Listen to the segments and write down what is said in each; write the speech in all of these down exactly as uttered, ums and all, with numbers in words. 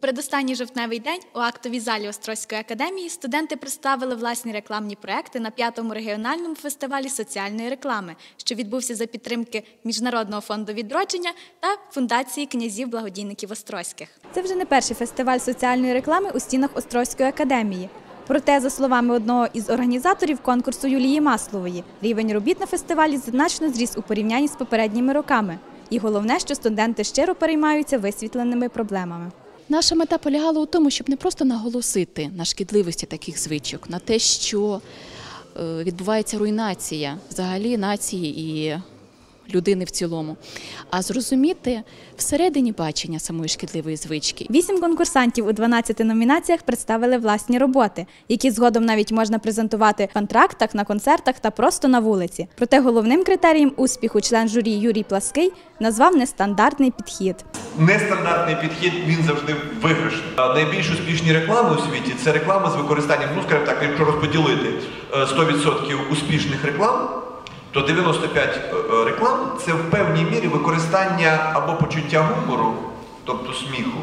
передостанній жовтневий день у актовій залі Острозької академії студенти представили власні рекламні проекти на п'ятому регіональному фестивалі соціальної реклами, що відбувся за підтримки Міжнародного фонду відродження та Фундації князів-благодійників Острозьких. Це вже не перший фестиваль соціальної реклами у стінах Острозької академії. Проте, за словами одного із організаторів конкурсу Юлії Маслової, рівень робіт на фестивалі значно зріс у порівнянні з попередніми роками. І головне, що студенти щиро переймаються висвітленими проблемами. Наша мета полягала у тому, щоб не просто наголосити на шкідливості таких звичок, на те, що відбувається руйнація взагалі нації і людини в цілому, а зрозуміти всередині бачення самої шкідливої звички. Вісім конкурсантів у дванадцяти номінаціях представили власні роботи, які згодом навіть можна презентувати в антрактах, на концертах та просто на вулиці. Проте головним критерієм успіху член журі Юрій Плаский назвав нестандартний підхід. Нестандартний підхід, він завжди виграшний. Найбільш успішні реклами у світі – це реклама з використанням, ну, скажімо так, якщо розподілити сто відсотків успішних реклам, то дев'яносто п'ять реклам – це в певній мірі використання або почуття гумору, тобто сміху.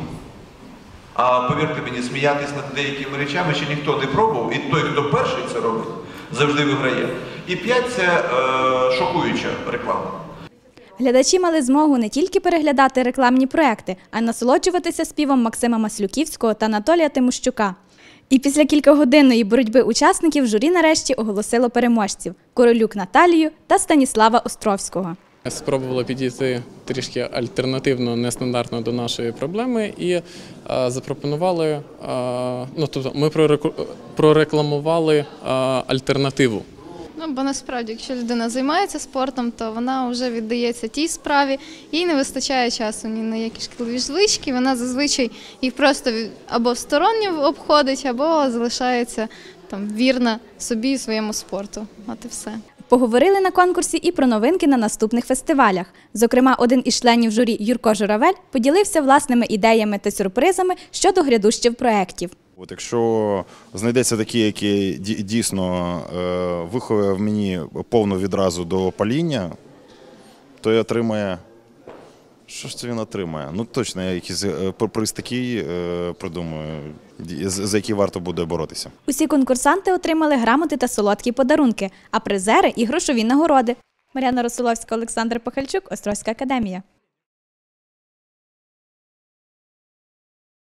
А повірте мені, сміятись над деякими речами ще ніхто не пробував, і той, хто перший це робить, завжди виграє. І п'ять – це е, шокуюча реклама. Глядачі мали змогу не тільки переглядати рекламні проекти, а й насолоджуватися співом Максима Маслюківського та Анатолія Тимощука. І після кількагодинної боротьби учасників журі нарешті оголосило переможців – Королюк Наталію та Станіслава Островського. Спробували підійти трішки альтернативно, нестандартно до нашої проблеми і а, запропонували, а, ну тобто ми прорекламували а, альтернативу. Ну, бо насправді, якщо людина займається спортом, то вона вже віддається тій справі, їй не вистачає часу ні на які шкідливі звички, вона зазвичай їх просто або сторонньо обходить, або залишається там вірна собі і своєму спорту. От і все. Поговорили на конкурсі і про новинки на наступних фестивалях. Зокрема, один із членів журі Юрко Журавель поділився власними ідеями та сюрпризами щодо грядущих проєктів. От якщо знайдеться такий, який дійсно е, виховує в мені повну відразу до паління, то й отримає. Що ж це він отримає? Ну точно, я якийсь приз такий е, придумаю, за який варто буде боротися. Усі конкурсанти отримали грамоти та солодкі подарунки, а призери – і грошові нагороди. Мар'яна Росоловська, Олександр Пахальчук, Острозька академія.